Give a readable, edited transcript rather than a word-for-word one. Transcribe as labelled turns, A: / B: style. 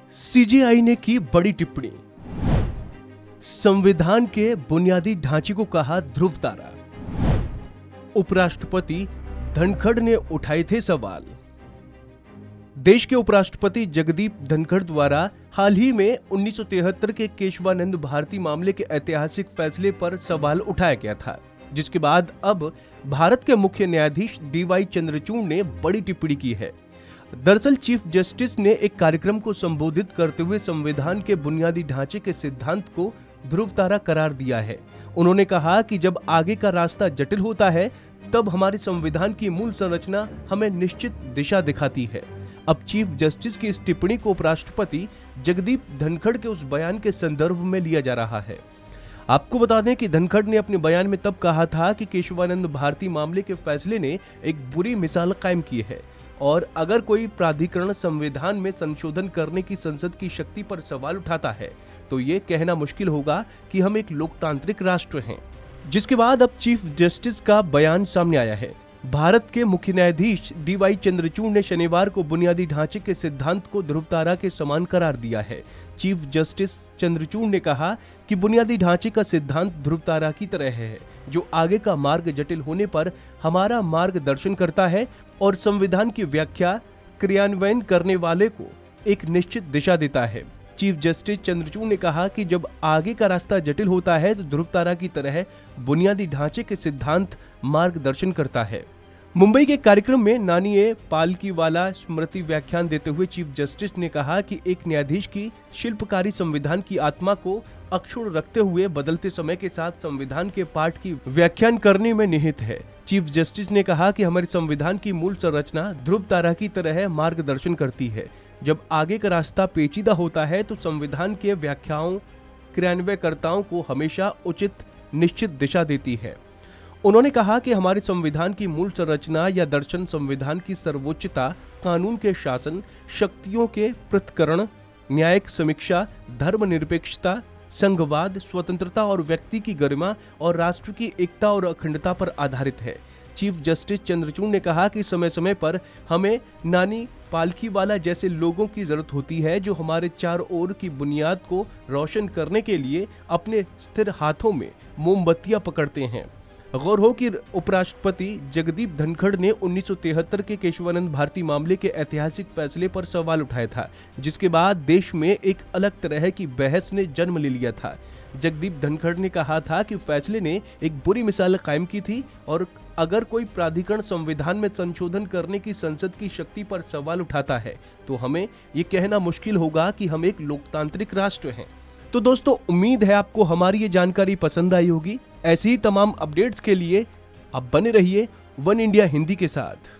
A: CJI ने की बड़ी टिप्पणी। संविधान के बुनियादी ढांचे को कहा ध्रुव तारा। उपराष्ट्रपति धनखड़ ने उठाए थे सवाल। देश के उपराष्ट्रपति जगदीप धनखड़ द्वारा हाल ही में 1973 के केशवानंद भारती मामले के ऐतिहासिक फैसले पर सवाल उठाया गया था, जिसके बाद अब भारत के मुख्य न्यायाधीश डीवाई चंद्रचूड़ ने बड़ी टिप्पणी की है। दरअसल चीफ जस्टिस ने एक कार्यक्रम को संबोधित करते हुए संविधान के बुनियादी ढांचे के सिद्धांत को ध्रुव तारा करार दिया है। उन्होंने कहा कि जब आगे का रास्ता जटिल होता है तब हमारे संविधान की मूल संरचना हमें निश्चित दिशा दिखाती है। अब चीफ जस्टिस की इस टिप्पणी को उपराष्ट्रपति जगदीप धनखड़ के उस बयान के संदर्भ में लिया जा रहा है। आपको बता दें कि धनखड़ ने अपने बयान में तब कहा था कि केशवानंद भारती मामले के फैसले ने एक बुरी मिसाल कायम की है और अगर कोई प्राधिकरण संविधान में संशोधन करने की संसद की शक्ति पर सवाल उठाता है तो ये कहना मुश्किल होगा कि हम एक लोकतांत्रिक राष्ट्र हैं। जिसके बाद अब चीफ जस्टिस का बयान सामने आया है। भारत के मुख्य न्यायाधीश डीवाई चंद्रचूड़ ने शनिवार को बुनियादी ढांचे के सिद्धांत को ध्रुव तारा के समान करार दिया है। चीफ जस्टिस चंद्रचूड़ ने कहा कि बुनियादी ढांचे का सिद्धांत ध्रुव तारा की तरह है, जो आगे का मार्ग जटिल होने पर हमारा मार्गदर्शन करता है और संविधान की व्याख्या क्रियान्वयन करने वाले को एक निश्चित दिशा देता है। चीफ जस्टिस चंद्रचूड़ ने कहा कि जब आगे का रास्ता जटिल होता है तो ध्रुव तारा की तरह बुनियादी ढांचे के सिद्धांत मार्गदर्शन करता है। मुंबई के कार्यक्रम में नानी ए पालकीवाला स्मृति व्याख्यान देते हुए चीफ जस्टिस ने कहा कि एक न्यायाधीश की शिल्पकारी संविधान की आत्मा को अक्षुण्ण रखते हुए बदलते समय के साथ संविधान के पाठ की व्याख्यान करने में निहित है। चीफ जस्टिस ने कहा कि हमारे संविधान की मूल संरचना ध्रुव तारा की तरह मार्गदर्शन करती है। जब आगे का रास्ता पेचीदा होता है तो संविधान के व्याख्याओं क्रियान्वयकर्ताओं को हमेशा उचित निश्चित दिशा देती है। उन्होंने कहा कि हमारे संविधान की मूल संरचना या दर्शन संविधान की सर्वोच्चता, कानून के शासन, शक्तियों के पृथक्करण, न्यायिक समीक्षा, धर्मनिरपेक्षता, संघवाद, स्वतंत्रता और व्यक्ति की गरिमा और राष्ट्र की एकता और अखंडता पर आधारित है। चीफ जस्टिस चंद्रचूड़ ने कहा कि समय समय पर हमें नानी पालकीवाला जैसे लोगों की जरूरत होती है जो हमारे चारों ओर की बुनियाद को रोशन करने के लिए अपने स्थिर हाथों में मोमबत्तियां पकड़ते हैं। गौर हो कि उपराष्ट्रपति जगदीप धनखड़ ने 1973 के केशवानंद भारती मामले के ऐतिहासिक फैसले पर सवाल उठाया था, जिसके बाद देश में एक अलग तरह की बहस ने जन्म ले लिया था। जगदीप धनखड़ ने कहा था कि फैसले ने एक बुरी मिसाल कायम की थी और अगर कोई प्राधिकरण संविधान में संशोधन करने की संसद की शक्ति पर सवाल उठाता है तो हमें ये कहना मुश्किल होगा कि हम एक लोकतांत्रिक राष्ट्र हैं। तो दोस्तों, उम्मीद है आपको हमारी ये जानकारी पसंद आई होगी। ऐसी ही तमाम अपडेट्स के लिए आप बने रहिए वन इंडिया हिंदी के साथ।